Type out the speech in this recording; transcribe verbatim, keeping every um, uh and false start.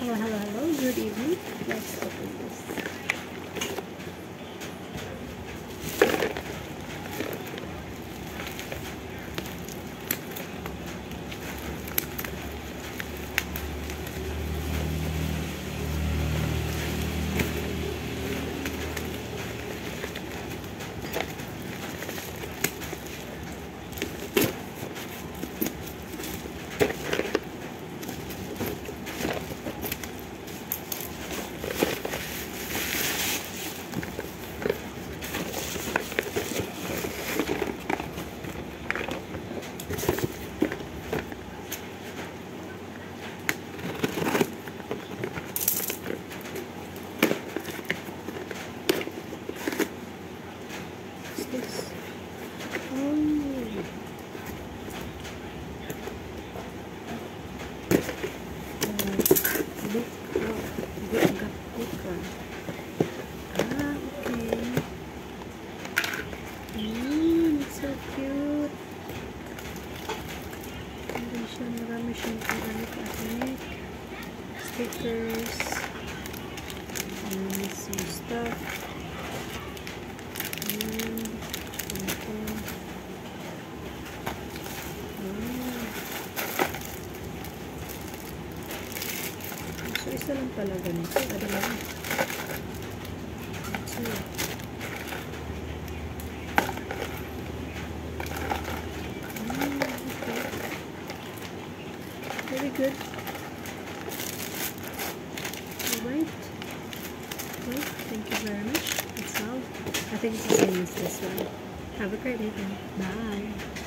Hello, hello, hello. Good evening. Let's open this. What's this? Oh. Look, look, look, Ah, okay. Mm, it's so cute. Meron siya, marami siyang kagamit-gamit. Stickers. And some stuff. And ito. Ah. So, isa lang pala ganito. Ano lang? So, very good. Alright. Well, thank you very much. That's all. I think it's the same as this one. Have a great evening. Bye.